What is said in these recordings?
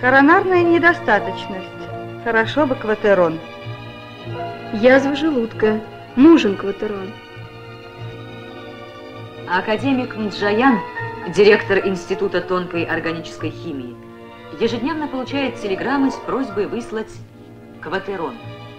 Коронарная недостаточность. Хорошо бы кватерон. Язва желудка. Нужен кватерон. Академик Мджаян, директор Института тонкой органической химии, ежедневно получает телеграммы с просьбой выслать кватерон.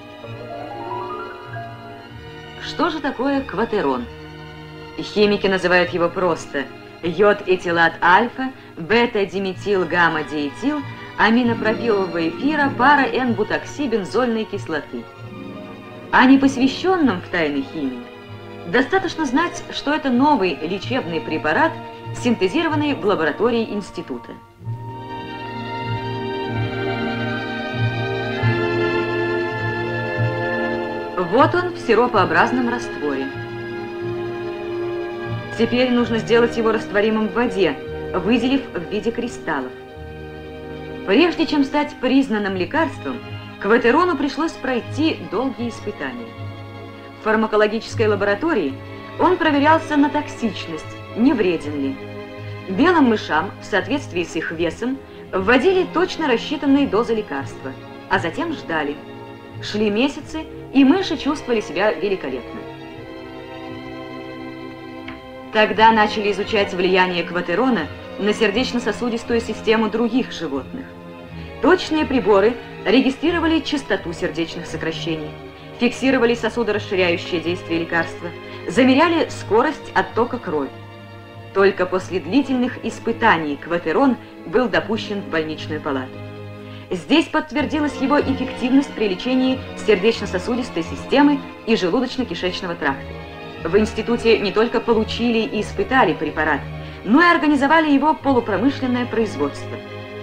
Что же такое кватерон? Химики называют его просто йод-этилат альфа, бета-диметил-гамма-диэтил, аминопропилового эфира, пара-N-бутокси-бензольной кислоты. А непосвященным в тайны химии достаточно знать, что это новый лечебный препарат, синтезированный в лаборатории института. Вот он в сиропообразном растворе. Теперь нужно сделать его растворимым в воде, выделив в виде кристаллов. Прежде чем стать признанным лекарством, кватерону пришлось пройти долгие испытания. В фармакологической лаборатории он проверялся на токсичность, не вреден ли. Белым мышам, в соответствии с их весом, вводили точно рассчитанные дозы лекарства, а затем ждали. Шли месяцы, и мыши чувствовали себя великолепно. Тогда начали изучать влияние кватерона на сердечно-сосудистую систему других животных. Точные приборы регистрировали частоту сердечных сокращений, фиксировали сосудорасширяющее действие лекарства, замеряли скорость оттока крови. Только после длительных испытаний кватерон был допущен в больничную палату. Здесь подтвердилась его эффективность при лечении сердечно-сосудистой системы и желудочно-кишечного тракта. В институте не только получили и испытали препарат, но и организовали его полупромышленное производство.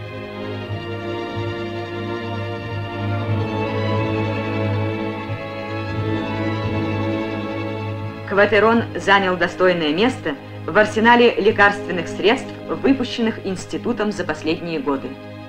Кватерон занял достойное место в арсенале лекарственных средств, выпущенных институтом за последние годы.